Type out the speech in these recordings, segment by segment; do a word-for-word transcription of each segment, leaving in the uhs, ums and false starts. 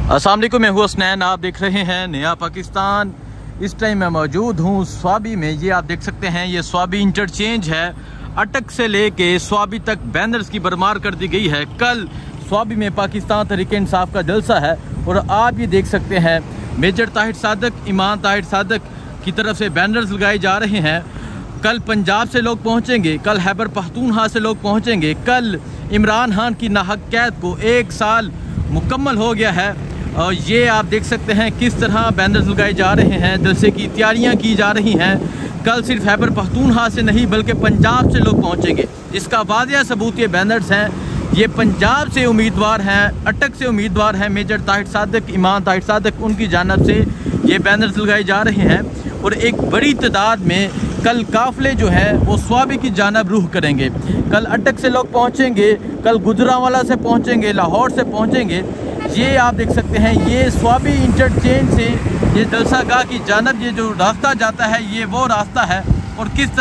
अस्सलाम वालेकुम, मैं हूँ हसनैन। आप देख रहे हैं नया पाकिस्तान। इस टाइम मैं मौजूद हूँ स्वाबी में। ये आप देख सकते हैं, ये स्वाबी इंटरचेंज है। अटक से लेके स्वाबी तक बैनर्स की भरमार कर दी गई है। कल स्वाबी में पाकिस्तान तहरीक इंसाफ का जलसा है और आप ये देख सकते हैं मेजर ताहिर सादक, इमाम ताहिर सादक की तरफ से बैनर्स लगाए जा रहे हैं। कल पंजाब से लोग पहुँचेंगे, कल खैबर पख्तूनख्वा से लोग पहुँचेंगे। कल इमरान खान की नाहक कैद को एक साल मुकम्मल हो गया है और ये आप देख सकते हैं किस तरह बैनर्स लगाए जा रहे हैं, जलसे की तैयारियां की जा रही हैं। कल सिर्फ खैबर पख्तूनख्वा से नहीं बल्कि पंजाब से लोग पहुंचेंगे, जिसका वादिया सबूत ये बैनर्स हैं। ये पंजाब से उम्मीदवार हैं, अटक से उम्मीदवार हैं मेजर ताहिर सादक, इमाम ताहिर सादक, उनकी जानब से ये बैनर्स लगाए जा रहे हैं। और एक बड़ी तादाद में कल काफ़िले जो है वो स्वाबी की जानब रुख करेंगे। कल अटक से लोग पहुँचेंगे, कल गुजरांवाला से पहुँचेंगे, लाहौर से पहुँचेंगे। ये आप देख सकते हैं, ये स्वाबी इंटरचेंज से ये जलसा गाह की जानब ये जो रास्ता जाता है, ये वो रास्ता है। और किस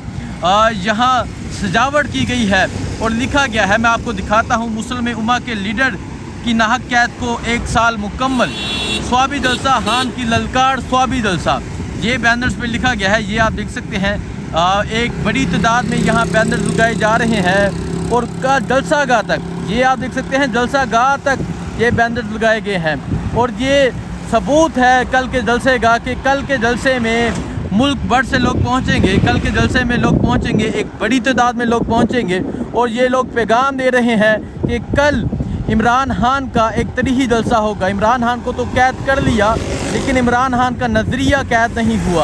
तरह यहाँ सजावट की गई है और लिखा गया है, मैं आपको दिखाता हूँ। मुस्लिम उम्मा के लीडर की नाहक कैद को एक साल मुकम्मल, स्वाबी जलसा, खान की ललकार स्वाबी जलसा, ये बैनर्स पे लिखा गया है। ये आप देख सकते हैं, आ, एक बड़ी तादाद में यहाँ बैनर्स लगाए जा रहे हैं। और का जलसा गाह तक, ये आप देख सकते हैं, जलसा गाह तक ये बैनर्स लगाए गए हैं। और ये सबूत है कल के जलसे गाह के। कल के जलसे में मुल्क भर से लोग पहुंचेंगे, कल के जलसे में लोग पहुंचेंगे, एक बड़ी तादाद में लोग पहुंचेंगे। और ये लोग पैगाम दे रहे हैं कि कल इमरान खान का एक तरीही जलसा होगा। इमरान खान को तो कैद कर लिया, लेकिन इमरान खान का नज़रिया कैद नहीं हुआ।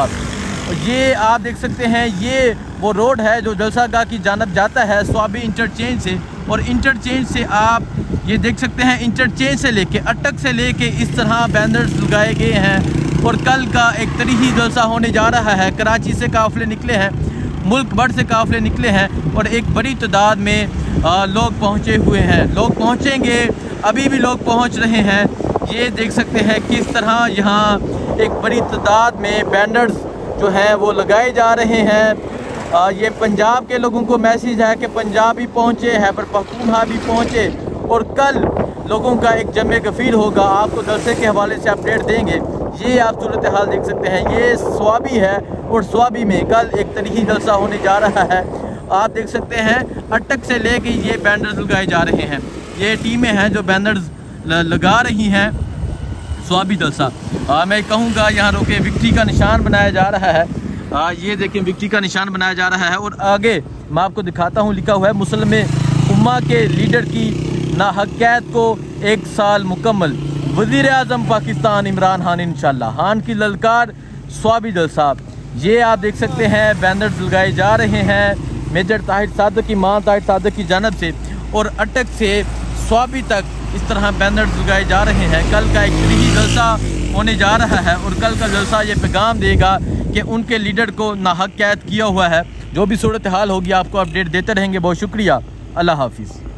ये आप देख सकते हैं, ये वो रोड है जो जलसा गाह की जानब जाता है स्वाबी इंटरचेंज से। और इंटरचेंज से आप ये देख सकते हैं, इंटरचेंज से लेके अटक से लेके इस तरह बैनर्स लगाए गए हैं। और कल का एक तरीही जलसा होने जा रहा है। कराची से काफ़िले निकले हैं, मुल्क भर से काफ़िले निकले हैं और एक बड़ी तादाद में आ, लोग पहुँचे हुए हैं। लोग पहुँचेंगे, अभी भी लोग पहुँच रहे हैं। ये देख सकते हैं किस तरह यहाँ एक बड़ी तादाद में बैनर्स जो हैं वो लगाए जा रहे हैं। आ, ये पंजाब के लोगों को मैसेज है कि पंजाब भी पहुँचे, खैबर पख्तूनख्वा भी पहुँचे। और कल लोगों का एक जमे गफीर होगा, आपको जलसे के हवाले से अपडेट देंगे। ये आप सूरत हाल देख सकते हैं, ये स्वाबी है और स्वाबी में कल एक तरीही जलसा होने जा रहा है। आप देख सकते हैं, अटक से लेके ये बैनर्स लगाए जा रहे हैं। ये टीमें हैं जो बैनर्स लगा रही हैं स्वाबी जलसा। आ, मैं कहूँगा यहाँ रोके विक्ट्री का निशान बनाया जा रहा है। आ, ये देखें, विक्ट्री का निशान बनाया जा रहा है। और आगे मैं आपको दिखाता हूँ, लिखा हुआ है मुस्लिम उम्मा के लीडर की नाहक कैद को एक साल मुकम्मल, वज़ीर आज़म पाकिस्तान इमरान खान इंशाल्लाह, खान की ललकार स्वाबी जलसा। ये आप देख सकते हैं बैनर्स लगाए जा रहे हैं मेजर ताहिर सादक की, इमाम ताहिर सादक की जानब से। और अटक से स्वाबी तक इस तरह बैनर्स लगाए जा रहे हैं। कल का एक तरीही जलसा होने जा रहा है और कल का जलसा ये पैगाम देगा कि उनके लीडर को नाहक कैद किया हुआ है। जो भी सूरत हाल होगी आपको अपडेट देते रहेंगे। बहुत शुक्रिया, अल्लाह हाफिज़।